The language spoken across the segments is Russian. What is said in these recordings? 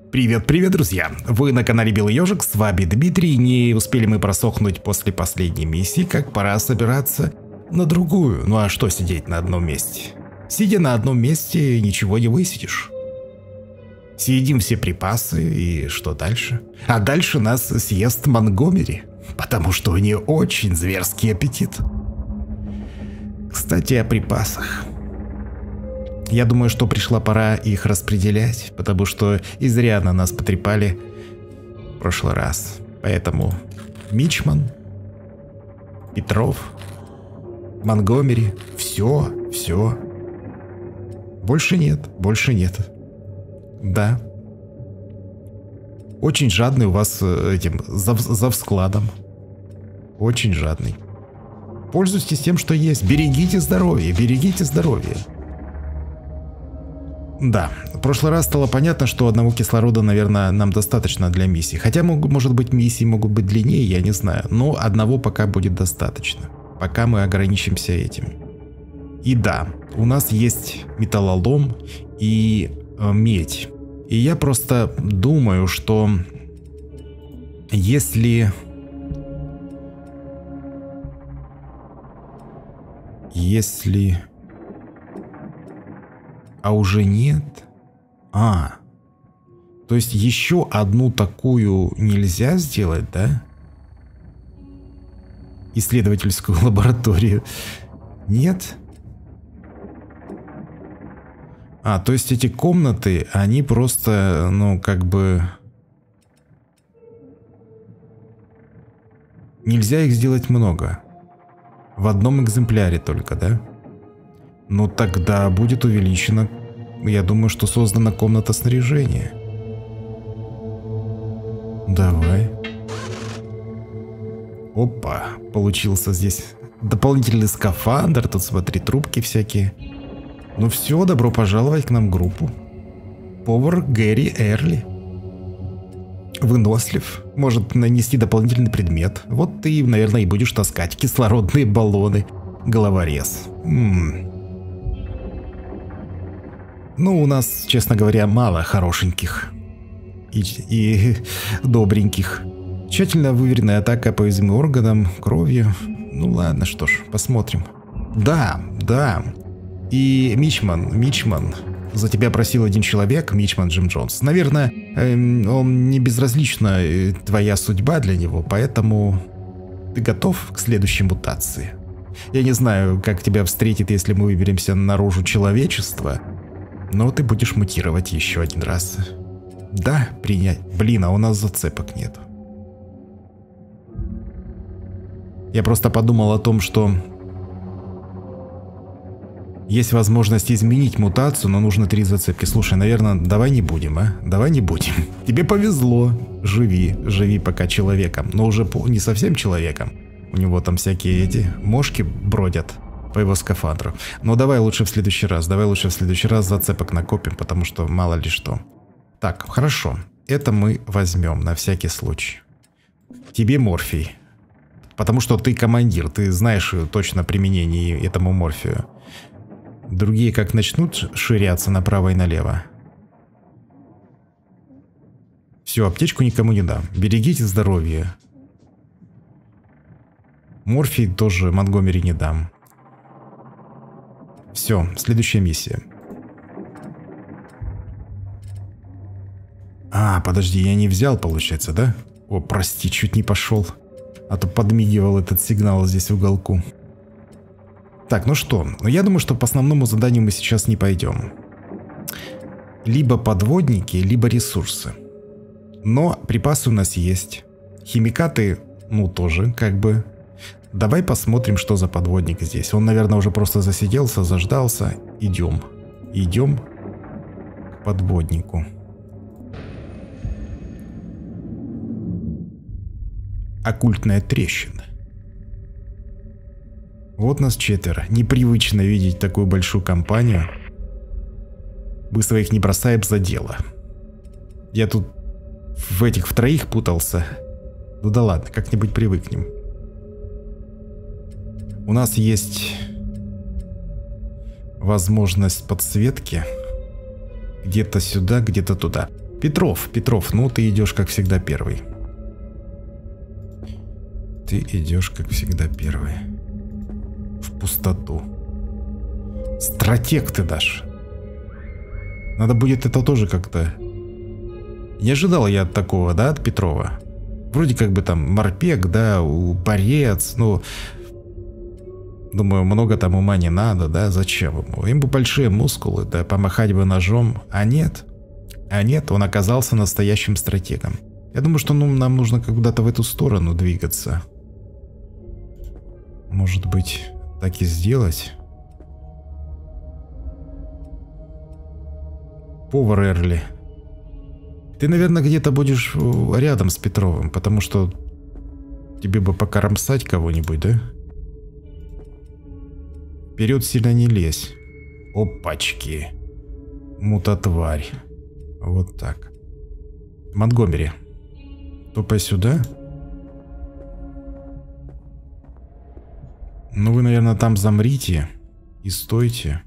Привет, друзья! Вы на канале Белый Ёжик, с вами Дмитрий. Не успели мы просохнуть после последней миссии, как пора собираться на другую. Ну а что сидеть на одном месте? Сидя на одном месте, ничего не высидишь. Съедим все припасы, и что дальше? А дальше нас съест Монгомери, потому что у нее очень зверский аппетит. Кстати, о припасах. Я думаю, что пришла пора их распределять, потому что изрядно нас потрепали в прошлый раз. Поэтому Мичман, Петров, Монгомери, все. Больше нет. Да. Очень жадный у вас этим завскладом. Очень жадный. Пользуйтесь тем, что есть. Берегите здоровье. Да, в прошлый раз стало понятно, что одного кислорода, наверное, нам достаточно для миссии. Хотя, может быть, миссии могут быть длиннее, я не знаю. Но одного пока будет достаточно. Пока мы ограничимся этим. И да, у нас есть металлолом и медь. И я просто думаю, что если А уже нет? То есть еще одну такую нельзя сделать, да? Исследовательскую лабораторию. Нет? То есть эти комнаты, они просто, нельзя их сделать много. В одном экземпляре только, да? Ну тогда будет увеличена, я думаю, что создана комната снаряжения. Давай. Опа, получился здесь дополнительный скафандр. Тут смотри, трубки всякие. Ну все, добро пожаловать к нам в группу. Повар Гэри Эрли. Вынослив, может нанести дополнительный предмет. Вот ты, наверное, и будешь таскать кислородные баллоны. Головорез. Ну, у нас, честно говоря, мало хорошеньких и добреньких. Тщательно выверенная атака по уязвимым органам, кровью. Ну ладно, что ж, посмотрим. Да. И Мичман, за тебя просил один человек, Мичман Джим Джонс. Наверное, он не безразлична твоя судьба для него, поэтому ты готов к следующей мутации? Я не знаю, как тебя встретит, если мы выберемся наружу человечества. Но ты будешь мутировать еще один раз. Да, принять. Блин, а у нас зацепок нет. Я просто подумал о том, что есть возможность изменить мутацию, но нужно 3 зацепки. Слушай, наверное, давай не будем, Давай не будем. Тебе повезло. Живи пока человеком. Но уже не совсем человеком. У него там всякие эти мошки бродят по его скафандру. Но давай лучше в следующий раз. Зацепок накопим, потому что мало ли что. Так, хорошо. Это мы возьмем на всякий случай. Тебе морфий. Потому что ты командир. Ты знаешь точно применение этому морфию. Другие как начнут ширяться направо и налево. Все, аптечку никому не дам. Берегите здоровье. Морфий тоже Монгомери не дам. Все, следующая миссия. Подожди, я не взял, получается, да? О, прости, чуть не пошел. А то подмигивал этот сигнал здесь в уголку. Так, ну что? Я думаю, что по основному заданию мы сейчас не пойдем. Либо подводники, либо ресурсы. Но припасы у нас есть. Химикаты, тоже, Давай посмотрим, что за подводник здесь. Он, наверное, уже просто засиделся, заждался. Идем к подводнику. Оккультная трещина. Вот нас 4. Непривычно видеть такую большую компанию. Мы своих не бросаем за дело. Я тут в троих путался. Ну да ладно, как-нибудь привыкнем. У нас есть возможность подсветки. Где-то сюда, где-то туда. Петров, ну ты идешь, как всегда, первый. Ты идешь, как всегда, первый. В пустоту. Стратег ты дашь. Надо будет это тоже как-то... Не ожидал я от такого, да, от Петрова. Вроде как бы там морпег, да, борец, ну... Думаю, много там ума не надо, да, зачем ему? Им бы большие мускулы, да, помахать бы ножом. А нет, он оказался настоящим стратегом. Я думаю, что нам нужно куда-то в эту сторону двигаться. Может быть, так и сделать? Повар Эрли. Ты, наверное, где-то будешь рядом с Петровым, потому что тебе бы покромсать кого-нибудь, да? Вперед сильно не лезь. Опачки. Мутатварь. Вот так. Монтгомери. Топай сюда. Ну вы, наверное, там замрите и стойте.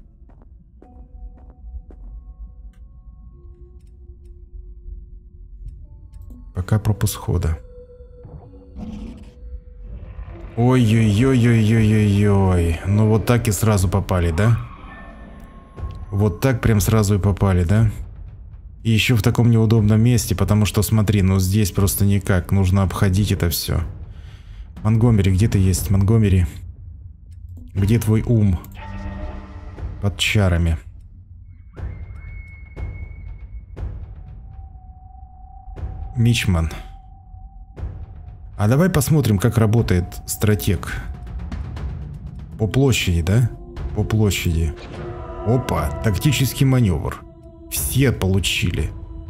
Пока пропуск хода. Ой-ой-ой-ой-ой-ой-ой. Ну вот так и сразу попали, да? Вот так прям сразу и попали, да? И еще в таком неудобном месте, потому что, смотри, ну здесь просто никак. Нужно обходить это все. Монтгомери, где ты есть, Монтгомери? Где твой ум? Под чарами. Мичман. А давай посмотрим, как работает стратег. По площади, да? По площади. Опа, тактический маневр. Все получили.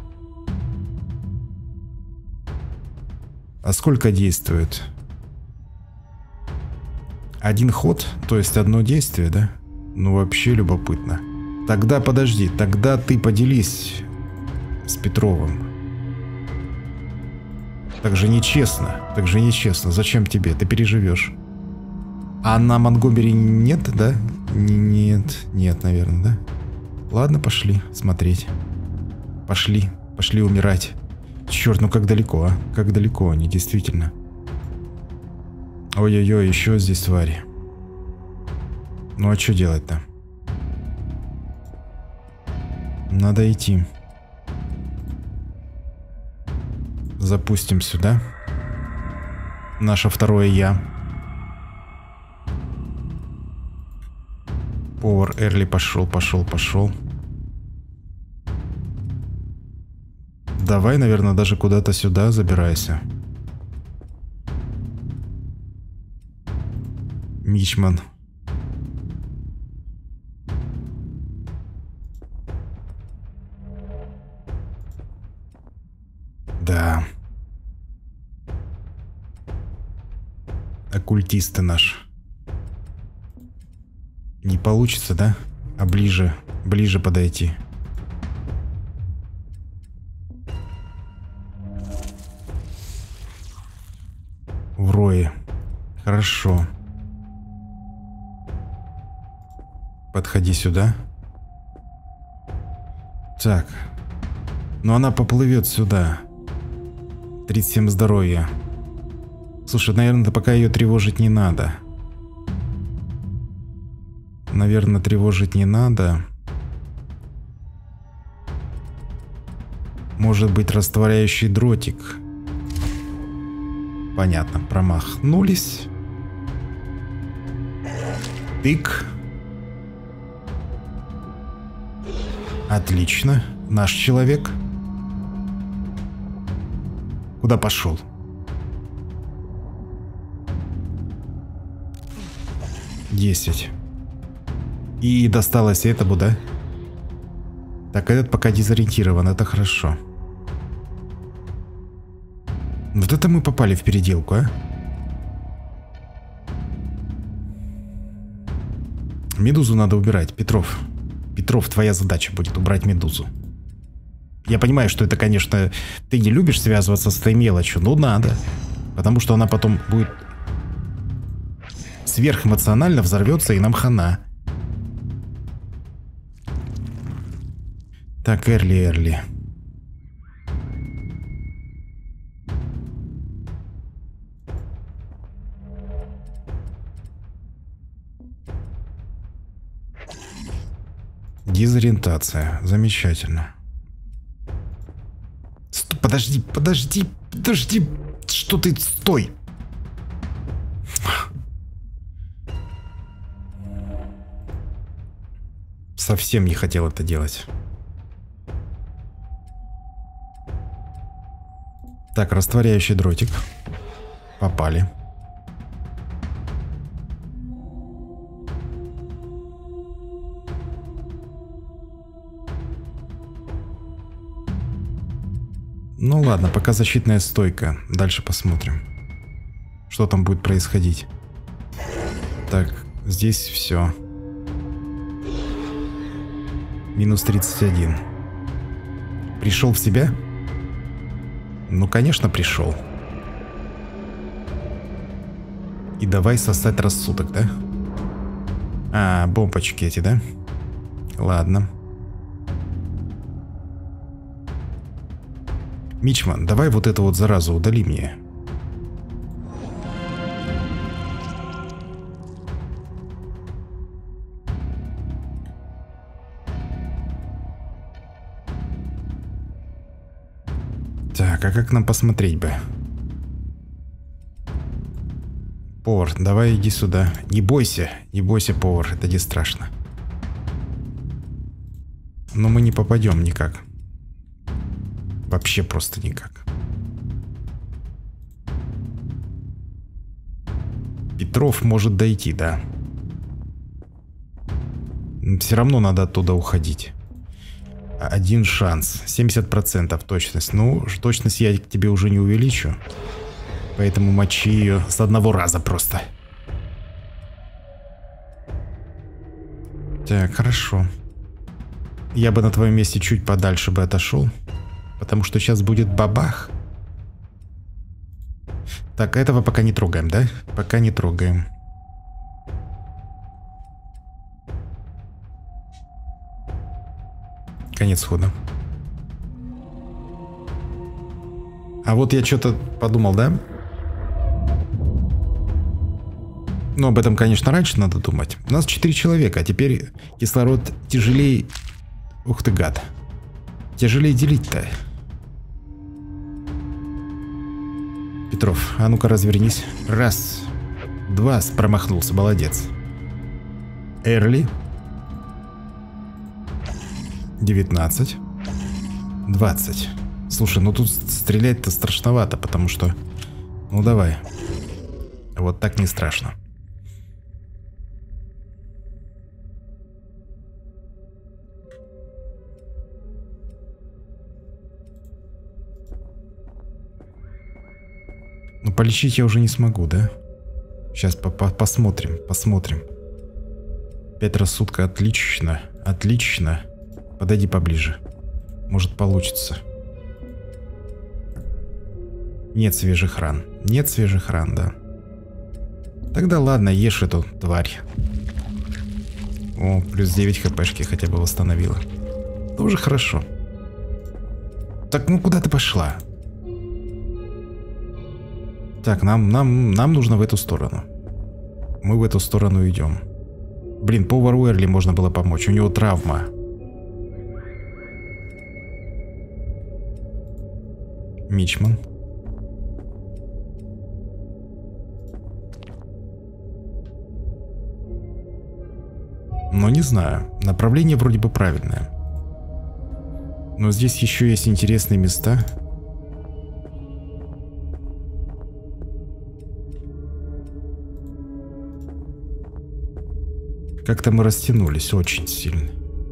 А сколько действует? Один ход, то есть одно действие, да? Ну вообще любопытно. Тогда подожди, тогда ты поделись с Петровым. Так же нечестно, Зачем тебе? Ты переживешь. А на Монтгомери нет, да? Нет, наверное, да? Ладно, пошли смотреть. Пошли умирать. Черт, ну как далеко, а? Как далеко они, действительно. Ой-ой-ой, еще здесь твари. Ну а что делать-то? Надо идти. Запустим сюда. Наше второе я. Повар Эрли пошел. Давай, наверное, даже куда-то сюда забирайся. Мичман. Да. Оккультисты наш. Не получится, да? А ближе подойти. В рое. Хорошо. Подходи сюда. Так. Но она поплывет сюда. 37 здоровья. Слушай, наверное, пока ее тревожить не надо. Наверное, тревожить не надо. Может быть, растворяющий дротик. Понятно, промахнулись. Тык. Отлично. Наш человек. Куда пошел? Десять. И досталось этому, да? Так, этот пока дезориентирован, это хорошо. Вот это мы попали в переделку, а? Медузу надо убирать, Петров. Петров, твоя задача будет убрать медузу. Я понимаю, что это, конечно, ты не любишь связываться с этой мелочью, но надо. Потому что она потом будет сверхэмоционально взорвется, и нам хана. Так, Эрли. Дезориентация. Замечательно. Подожди, подожди, подожди. Что ты... Стой. Совсем не хотел это делать. Так, растворяющий дротик. Попали. Ну ладно, пока защитная стойка. Дальше посмотрим, что там будет происходить. Так, здесь все. Минус 31. Пришел в себя? Ну, конечно, пришел. И давай сосать рассудок, да? А, бомбочки эти, да? Ладно. Мичман, давай вот эту вот заразу удали мне. Так, а как нам посмотреть бы? Повар, давай иди сюда. Не бойся, повар, это не страшно. Но мы не попадем никак. Вообще просто никак. Петров может дойти, да. Все равно надо оттуда уходить. Один шанс. 70% точность. Ну, точность я к тебе уже не увеличу. Поэтому мочи ее с одного раза просто. Так, хорошо. Я бы на твоем месте чуть подальше бы отошел. Потому что сейчас будет бабах. Так, этого пока не трогаем, да? Пока не трогаем. Конец хода. А вот я что-то подумал, да? Ну, об этом, конечно, раньше надо думать. У нас 4 человека, а теперь кислород тяжелее... Ух ты, гад. Тяжелее делить-то. Петров, а ну-ка развернись. Раз. Два, промахнулся, молодец. Эрли. 19. 20. Слушай, ну тут стрелять-то страшновато, потому что... Ну давай. Вот так не страшно. Ну полечить я уже не смогу, да? Сейчас посмотрим, посмотрим. 5 рассудка, отлично, отлично. Подойди поближе. Может получится. Нет свежих ран. Нет свежих ран, да. Тогда ладно, ешь эту тварь. О, плюс 9 хпшки хотя бы восстановила. Тоже хорошо. Так, ну куда ты пошла? Так, нам нужно в эту сторону. Мы в эту сторону идем. Блин, повару Эрли можно было помочь. У него травма. Мичман. Но не знаю. Направление вроде бы правильное. Но здесь еще есть интересные места. Как-то мы растянулись очень сильно.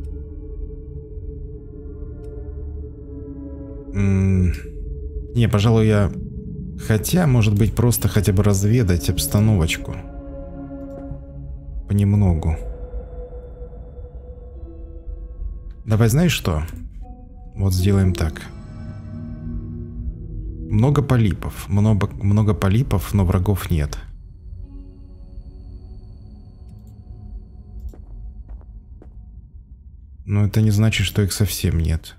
Не, пожалуй, я... Хотя, может быть, просто хотя бы разведать обстановочку. Понемногу. Давай, знаешь что? Вот сделаем так. Много полипов. Много полипов, но врагов нет. Но это не значит, что их совсем нет.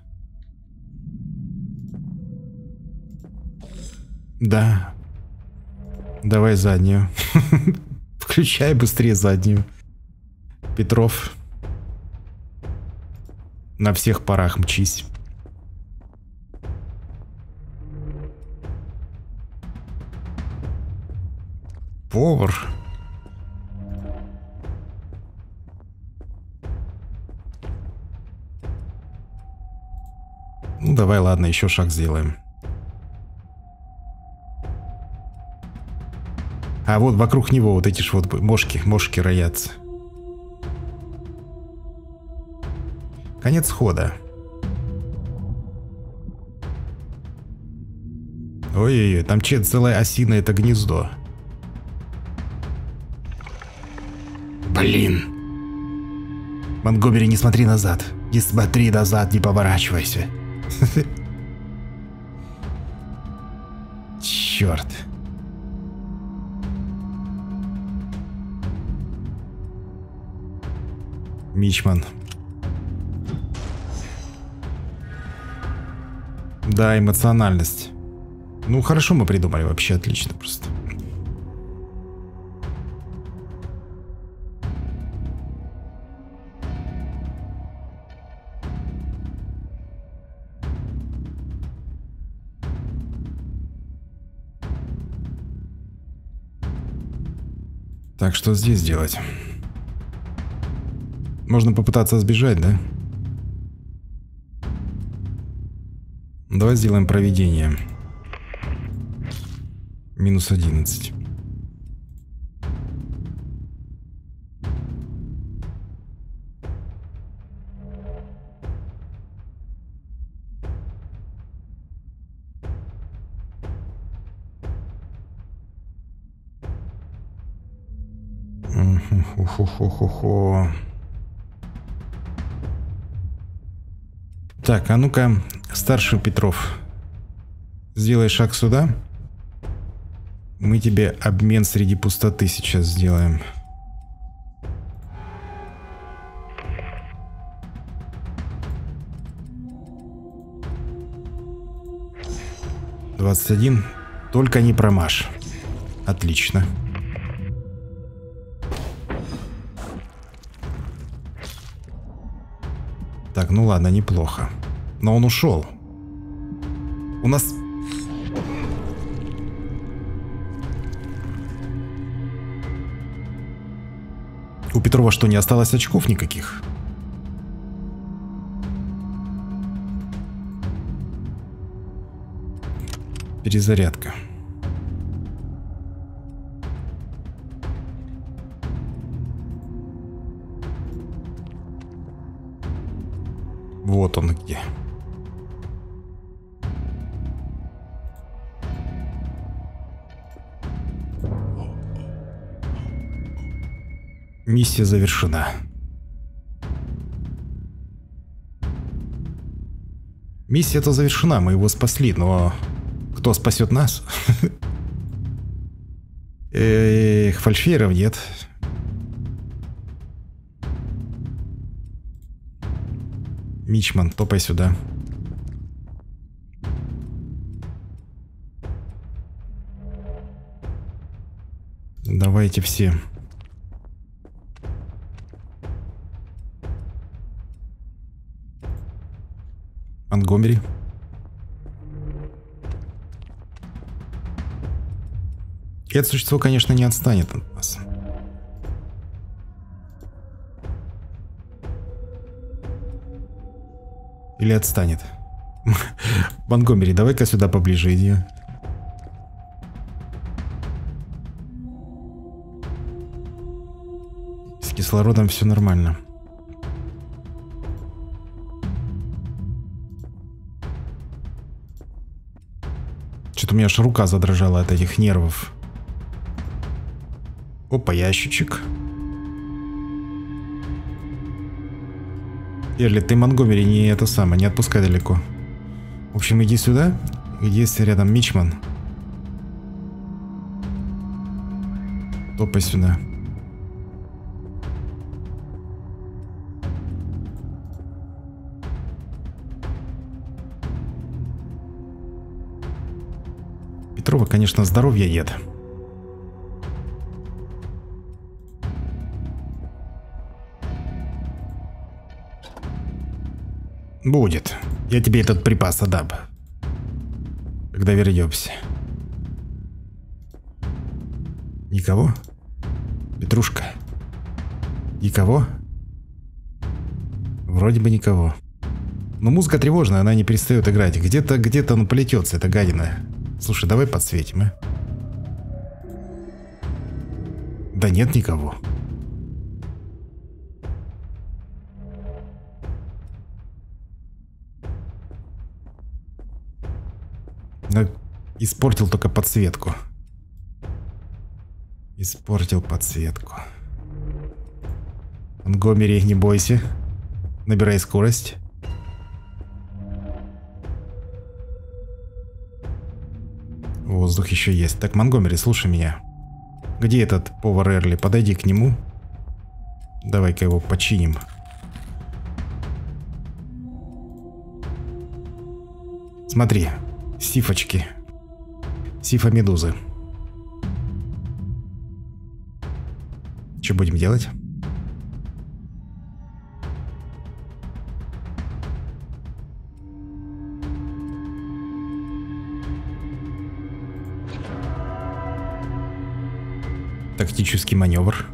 Да. Давай заднюю. Включай быстрее заднюю. Петров. На всех парах мчись. Повар. Ну давай, ладно, еще шаг сделаем. А вот вокруг него вот эти ж вот мошки роятся. Конец хода. Ой-ой-ой, там целое осиное это гнездо. Блин. Монгомери, не смотри назад. Не смотри назад, не поворачивайся. Черт. Мичман. Да, эмоциональность. Ну, хорошо мы придумали, вообще отлично просто. Так, что здесь делать? Можно попытаться сбежать, да? Давай сделаем проведение. Минус 11. Хо-хо-хо-хо-хо. Так, а ну-ка, старший Петров, сделай шаг сюда. Мы тебе обмен среди пустоты сейчас сделаем. «21. Только не промажь». Отлично. Так, ну ладно, неплохо. Но он ушел. У нас... У Петрова что, не осталось очков никаких? Перезарядка. Вот он где. Миссия завершена. Миссия-то завершена, мы его спасли, но кто спасет нас? Эх, фальшфейеров нет. Мичман, топай сюда. Давайте все. Монгомери. Это существо, конечно, не отстанет от нас. Или отстанет. Монгомери, давай-ка сюда поближе иди. С кислородом все нормально. Что-то у меня аж рука задрожала от этих нервов. Опа, ящичек. Эрли, ты Монгомери не это самое, не отпускай далеко. В общем, иди сюда. Есть рядом Мичман. Топай сюда. Петрова, конечно, здоровье ед. Будет. Я тебе этот припас отдам. Когда вернемся. Никого? Петрушка. Никого? Вроде бы никого. Но музыка тревожная, она не перестает играть. Где-то ну плетется эта гадина. Слушай, давай подсветим, а? Да нет никого. Но испортил только подсветку. Испортил подсветку. Монгомери, не бойся. Набирай скорость. Воздух еще есть. Так, Монгомери, слушай меня. Где этот повар Эрли? Подойди к нему. Давай-ка его починим. Смотри. Сифочки. Сифа-медузы. Что будем делать? Тактический маневр.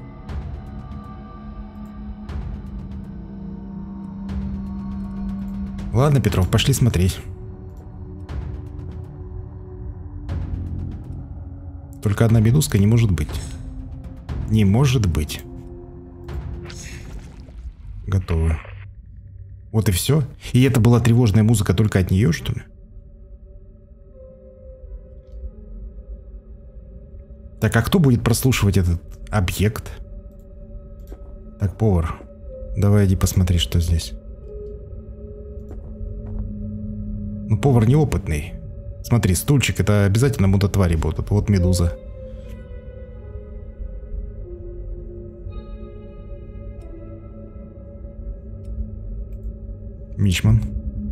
Ладно, Петров, пошли смотреть. Только одна медузка не может быть. Не может быть. Готово. Вот и все. И это была тревожная музыка только от нее, что ли? Так, а кто будет прослушивать этот объект? Так, повар, давай иди посмотри, что здесь. Ну, повар неопытный. Смотри, стульчик, это обязательно мудотвари будут. Вот медуза. Мичман.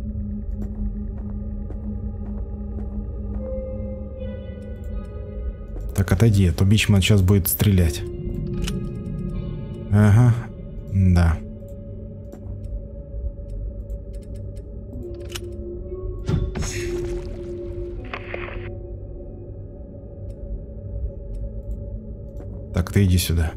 Так, отойди, а то Мичман сейчас будет стрелять. Ага, да. Так, ты иди сюда.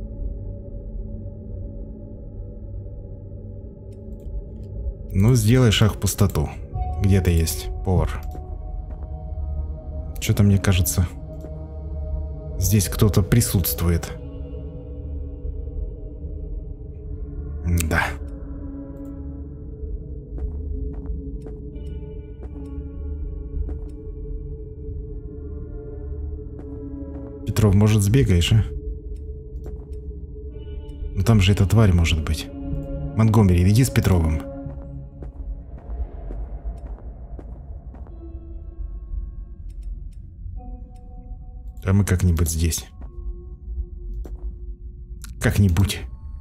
Ну, сделай шаг в пустоту. Где ты есть, повар? Что-то мне кажется, здесь кто-то присутствует. Да. Петров, может, сбегаешь, а? Ну там же эта тварь может быть. Монгомери, иди с Петровым. А мы как-нибудь здесь. Как-нибудь.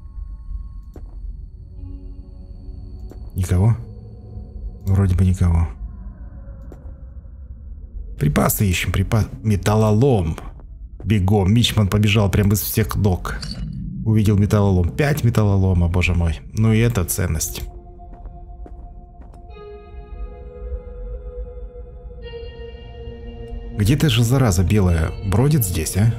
Никого? Вроде бы никого. Припасы ищем, Металлолом. Бегом. Мичман побежал прямо из всех ног. Увидел металлолом. 5 металлолома, боже мой. Ну и это ценность. Где-то же зараза белая бродит здесь, а?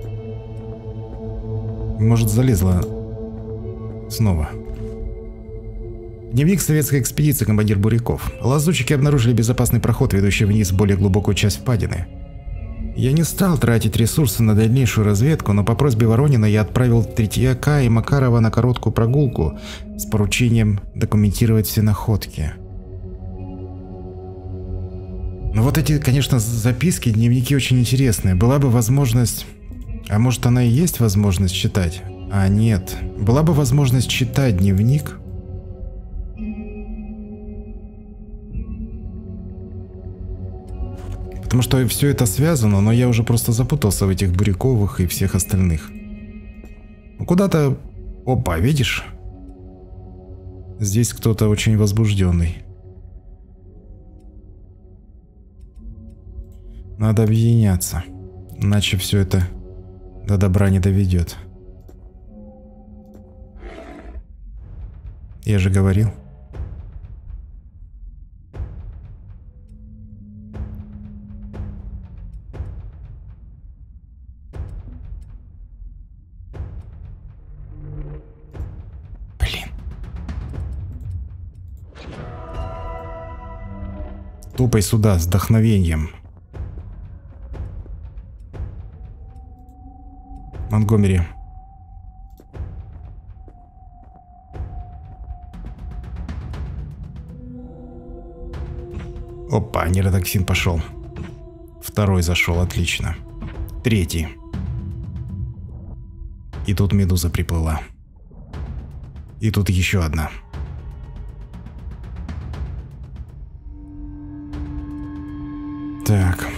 Может, залезла снова. Дневник советской экспедиции, командир Буряков. Лазутчики обнаружили безопасный проход, ведущий вниз в более глубокую часть впадины. Я не стал тратить ресурсы на дальнейшую разведку, но по просьбе Воронина я отправил Третьяка и Макарова на короткую прогулку с поручением документировать все находки. Ну вот эти, конечно, записки, дневники очень интересные. Была бы возможность... А может, она и есть возможность читать? А нет. Была бы возможность читать дневник. Потому что все это связано, но я уже просто запутался в этих Буряковых и всех остальных. Ну куда-то... Опа, видишь? Здесь кто-то очень возбужденный. Надо объединяться, иначе все это до добра не доведет. Я же говорил. Топай сюда с вдохновением. Монтгомери. Опа, нейротоксин пошел. Второй зашел, отлично. Третий. И тут медуза приплыла. И тут еще одна. Так.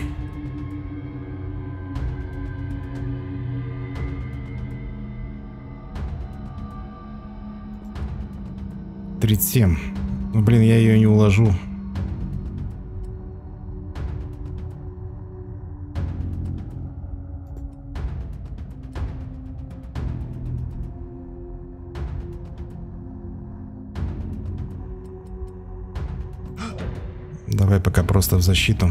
$37. Ну, блин, я ее не уложу. Давай пока просто в защиту.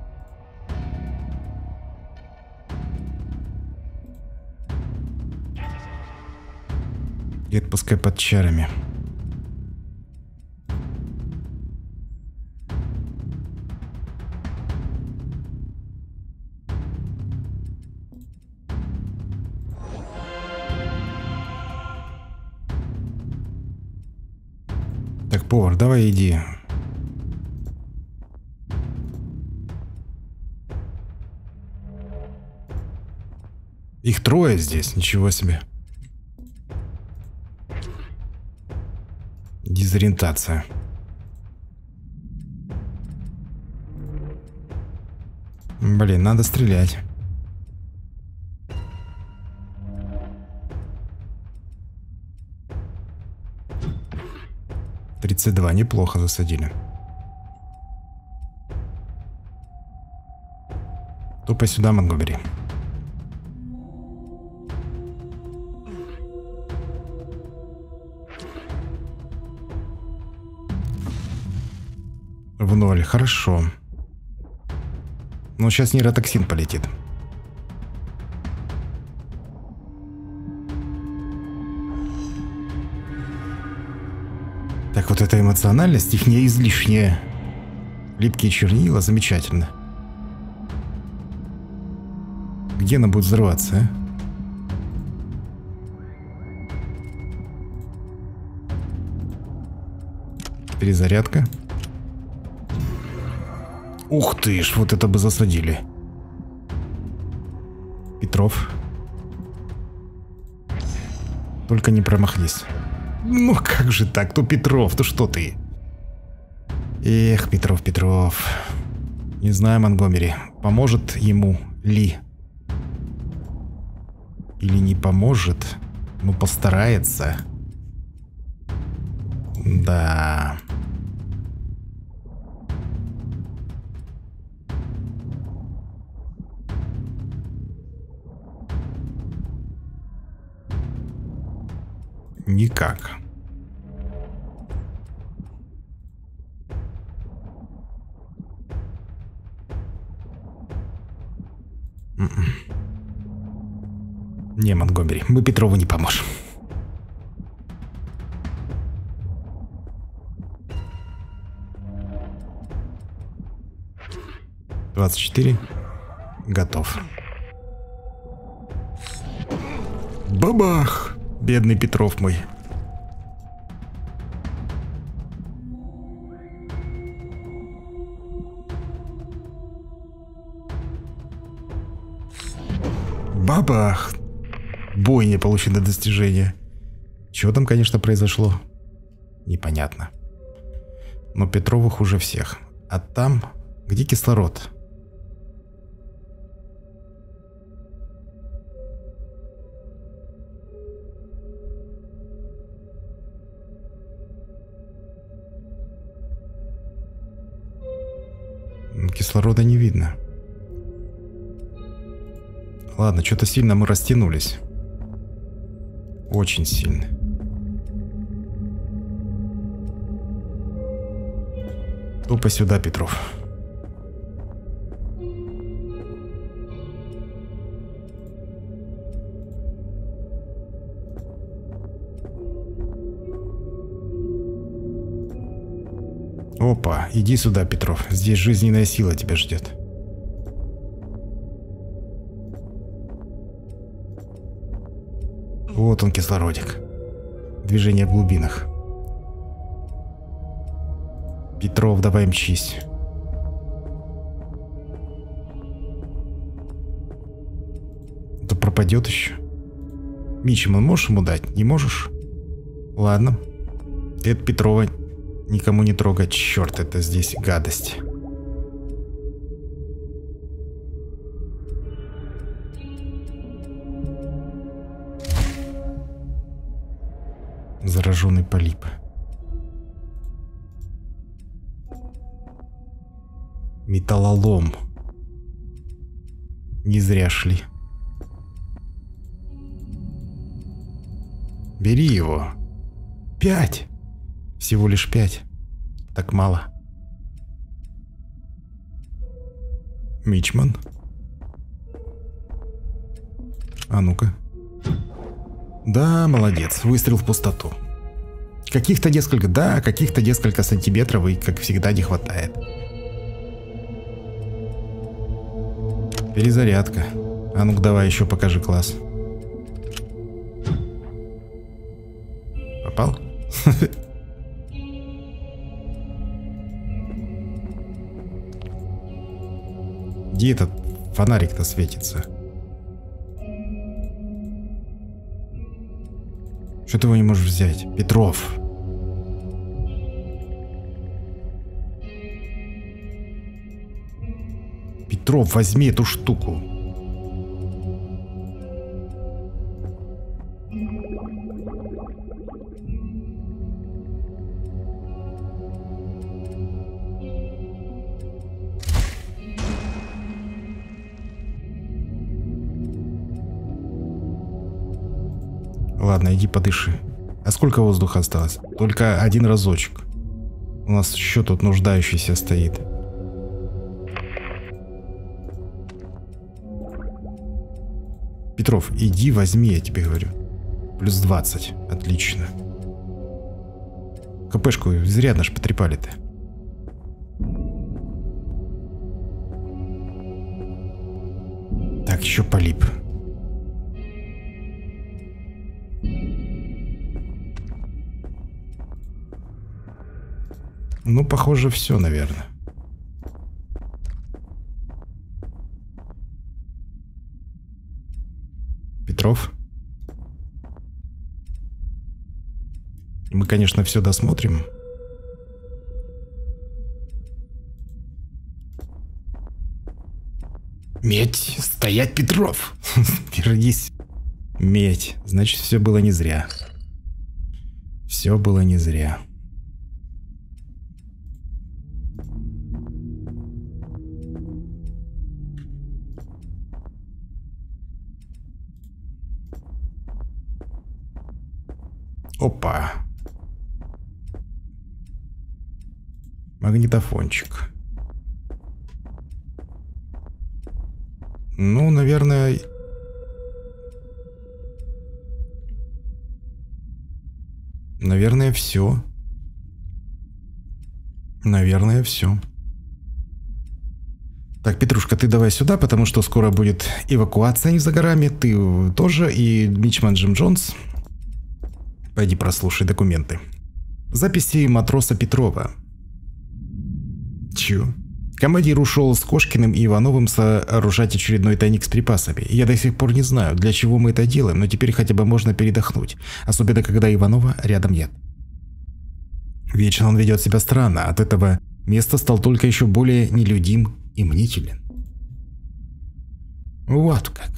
И отпускай под чарами. Так, повар, давай иди. Их трое здесь, ничего себе. Дезориентация. Блин, надо стрелять. $32, неплохо засадили. Тупо сюда, Монтгомери. В 0, хорошо. Но сейчас нейротоксин полетит. Так, вот эта эмоциональность, их не излишняя. Липкие чернила, замечательно. Где она будет взрываться, а? Перезарядка. Ух ты ж, вот это бы засадили. Петров. Только не промахнись. Ну как же так? То Петров, то что ты? Эх, Петров, Петров. Не знаю, Монтгомери, поможет ему ли? Или не поможет? Ну постарается. Да. Никак. Не, Монтгомери, мы Петрову не поможем. $24. Готов. Бабах! Бедный Петров мой. Бабах! Бойня, получено достижение. Чего там, конечно, произошло? Непонятно. Но Петровых хуже всех. А там... Где кислород? Кислорода не видно. Ладно, что-то сильно мы растянулись. Очень сильно. Тупо сюда, Петров. Опа, иди сюда, Петров. Здесь жизненная сила тебя ждет. Вот он, кислородик. Движение в глубинах. Петров, давай мчись. Да пропадет еще. Мичман, можешь ему дать? Не можешь? Ладно. Это Петрова никому не трогать. Черт, это здесь гадость. Зараженный полип. Металлолом. Не зря шли. Бери его. 5. Всего лишь 5. Так мало. Мичман. А ну-ка. Да, молодец. Выстрел в пустоту. Каких-то несколько сантиметров, и, как всегда, не хватает. Перезарядка. А ну-ка, давай еще покажи класс. Попал? Где этот фонарик-то светится? Что ты его не можешь взять? Петров. Петров, возьми эту штуку. Ладно, иди подыши. А сколько воздуха осталось? Только один разочек. У нас еще тут нуждающийся стоит. Петров, иди возьми, я тебе говорю. Плюс 20. Отлично. КПшку изрядно ж потрепали-то. Так, еще полип. Ну, похоже, все, наверное. Петров? Мы, конечно, все досмотрим. Медь! Стоять, Петров! Вернись. Медь. Значит, все было не зря. Все было не зря. Опа. Магнитофончик. Ну, наверное... Наверное, все. Наверное, все. Так, Петрушка, ты давай сюда, потому что скоро будет эвакуация не за горами. Ты тоже и Мичман Джим Джонс. Пойди прослушай документы. Записи матроса Петрова. Чё? Командир ушел с Кошкиным и Ивановым сооружать очередной тайник с припасами. Я до сих пор не знаю, для чего мы это делаем, но теперь хотя бы можно передохнуть. Особенно, когда Иванова рядом нет. Вечно он ведет себя странно. От этого места стал только еще более нелюдим и мнителен. Вот как.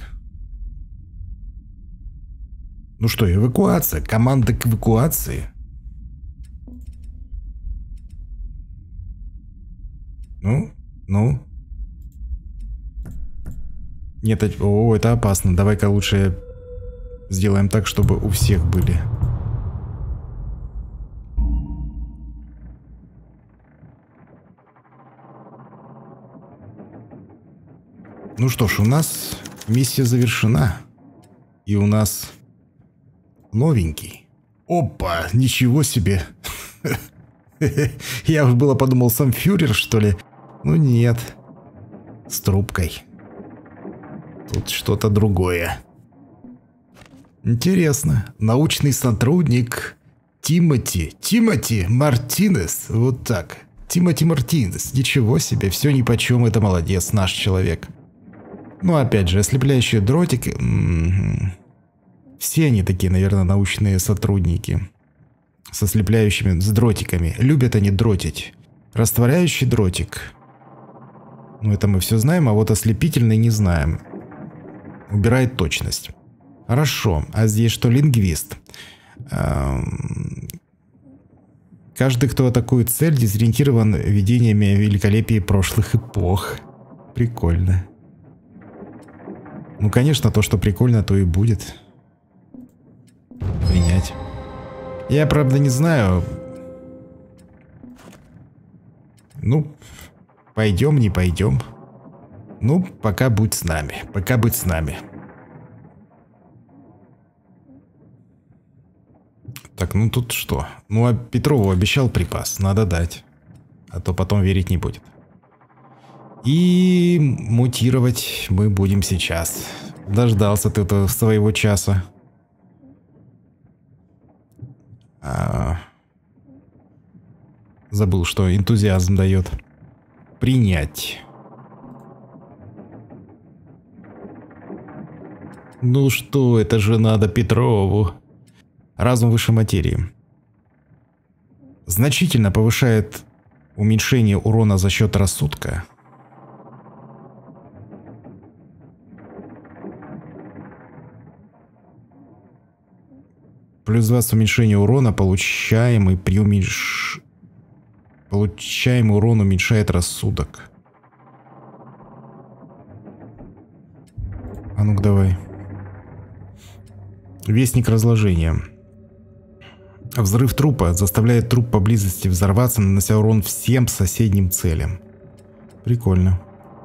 Ну что, эвакуация? Команда к эвакуации? Ну? Нет, это опасно. Давай-ка лучше сделаем так, чтобы у всех были. Ну что ж, у нас миссия завершена. И у нас... новенький. Опа, ничего себе. Я уж было подумал, сам фюрер, что ли? Ну нет. С трубкой. Тут что-то другое. Интересно. Научный сотрудник Тимоти Мартинес. Вот так. Тимоти Мартинес. Ничего себе, все нипочем, это молодец, наш человек. Ну опять же, ослепляющие дротики. Все они такие, наверное, научные сотрудники. С ослепляющими, с дротиками. Любят они дротить. Растворяющий дротик. Ну это мы все знаем, а вот ослепительный не знаем. Убирает точность. Хорошо, а здесь что, лингвист? Каждый, кто атакует цель, дезориентирован видениями о великолепии прошлых эпох. Прикольно. Ну, конечно, то, что прикольно, то и будет. Принять. Я, правда, не знаю. Ну, пойдем, не пойдем. Ну, пока будь с нами. Пока будь с нами. Так, ну тут что? Ну, а Петрову обещал припас. Надо дать. А то потом верить не будет. И мутировать мы будем сейчас. Дождался ты этого своего часа. Забыл, что энтузиазм дает. Принять. Ну что, это же надо Петрову. Разум выше материи. Значительно повышает уменьшение урона за счет рассудка. Плюс 20 уменьшение урона, получаемый урон уменьшает рассудок. А ну-ка давай. Вестник разложения. Взрыв трупа заставляет труп поблизости взорваться, нанося урон всем соседним целям. Прикольно.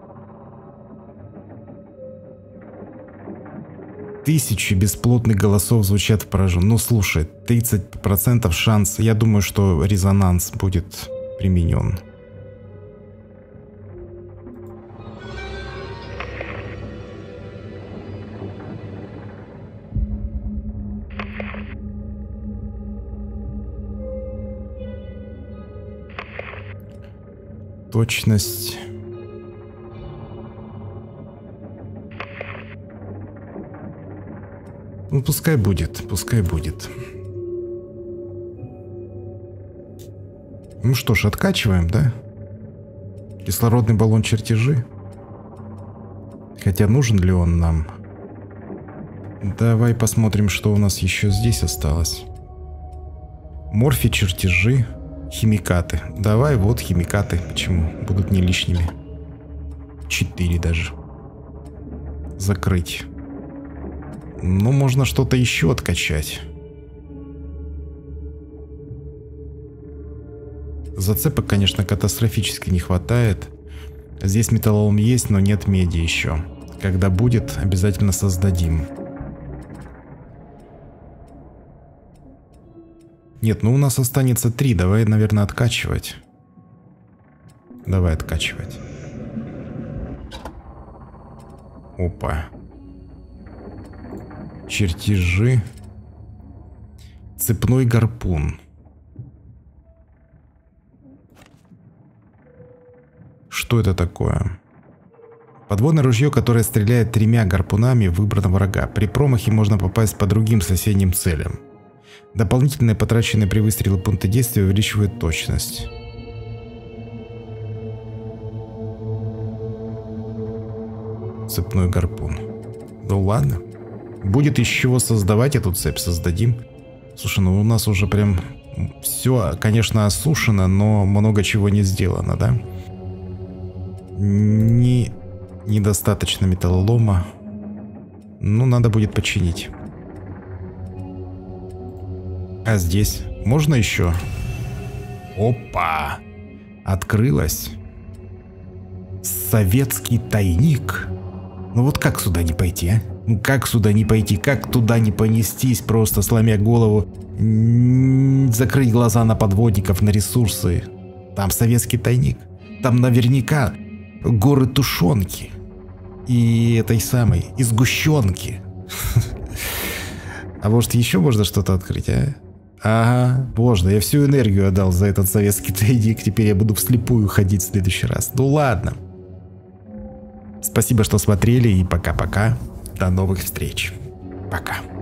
1000 бесплотных голосов звучат в поражении. Ну слушай, 30% шанс. Я думаю, что резонанс будет применен. Точность. Ну, пускай будет, пускай будет. Ну что ж, откачиваем, да? Кислородный баллон чертежи. Хотя нужен ли он нам? Давай посмотрим, что у нас еще здесь осталось. Морфи, чертежи, химикаты. Давай, вот химикаты. Почему? Будут не лишними. 4 даже. Закрыть. Ну, можно что-то еще откачать. Зацепок, конечно, катастрофически не хватает. Здесь металлолом есть, но нет меди еще. Когда будет, обязательно создадим. Нет, ну у нас останется 3. Давай, наверное, откачивать. Давай откачивать. Опа. Чертежи. Цепной гарпун. Что это такое? Подводное ружье, которое стреляет 3 гарпунами в выбранного врага. При промахе можно попасть по другим соседним целям. Дополнительные потраченные при выстреле пункты действия увеличивают точность. Цепной гарпун. Ну ладно. Будет из чего создавать эту цепь, создадим. Слушай, ну у нас уже прям все, конечно, осушено, но много чего не сделано, да? Недостаточно металлолома. Ну, надо будет починить. А здесь можно еще? Опа! Открылась. Советский тайник. Ну вот как сюда не пойти, а? Ну как сюда не пойти, как туда не понестись, просто сломя голову, закрыть глаза на подводников, на ресурсы. Там советский тайник, там наверняка горы тушенки и этой самой, и сгущенки. А может еще можно что-то открыть, а? Ага, можно, я всю энергию отдал за этот советский тайник, теперь я буду вслепую ходить в следующий раз. Ну ладно. Спасибо, что смотрели, и пока-пока. До новых встреч. Пока.